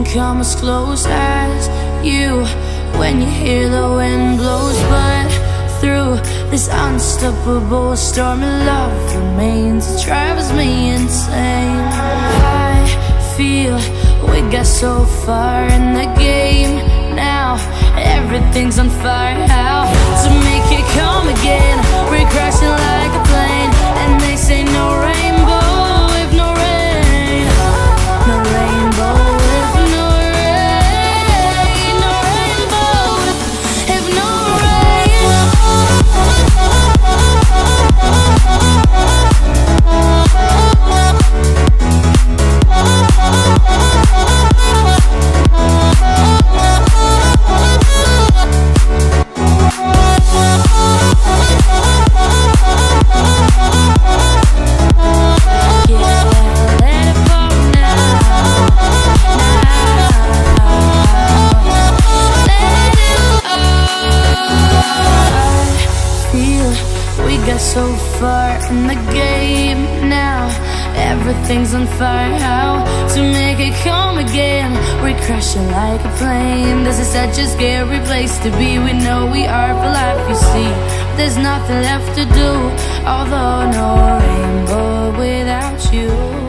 come as close as you when you hear the wind blows. But through this unstoppable storm, love remains. It drives me insane. I feel we got so far in the game. Now everything's on fire. How to make it come again? We're crashing like a plane, and they say no rainbow if no rain. No rainbow if no rain. No rainbow if no rain. So far in the game now, everything's on fire. How to make it come again? We're crashing like a plane. This is such a scary place to be. We know we are for life, you see. There's nothing left to do, although no rainbow without you.